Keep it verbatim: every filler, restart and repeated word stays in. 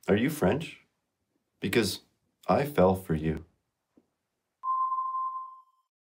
Are you French? Because I fell for you.